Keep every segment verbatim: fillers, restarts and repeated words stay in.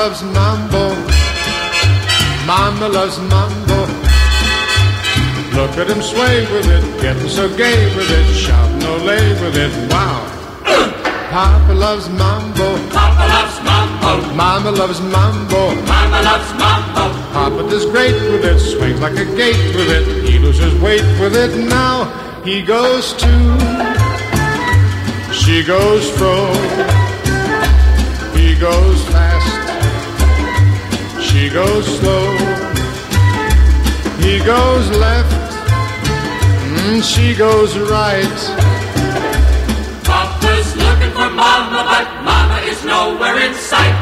loves mambo. Mama loves mambo. Look at him sway with it, getting so gay with it, shouting olay with it, wow. Papa loves mambo. Papa loves mambo. Mama loves mambo. Mama loves mambo. Papa does great with it, swings like a gate with it. He loses weight with it, now he goes to. She goes fro. He goes fast. She goes slow. He goes left. Mm, she goes right. Papa's looking for Mama, but Mama is nowhere in sight.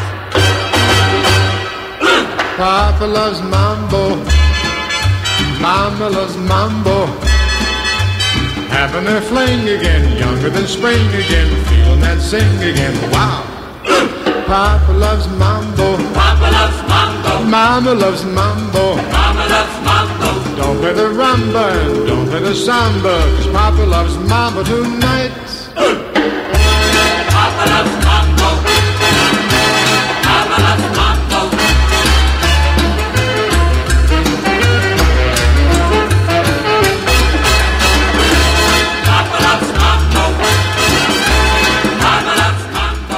Papa loves mambo. Mama loves mambo. Having a fling again, younger than spring again, feeling that sing again, wow. Papa loves mambo. Papa loves mambo. Mama loves mambo. Mama loves mambo. Don't play the rumba and don't play the samba, 'cause Papa loves mambo tonight. Papa loves mambo. Mama loves mambo. Papa loves mambo. Mama loves mambo.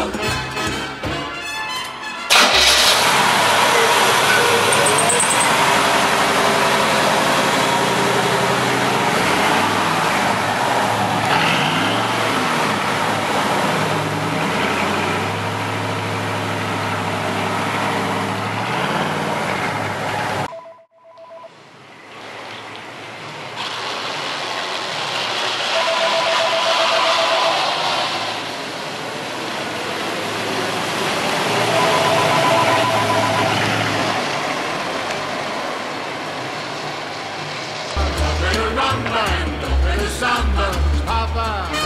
Don't play the rumba and don't play the samba, 'cause Papa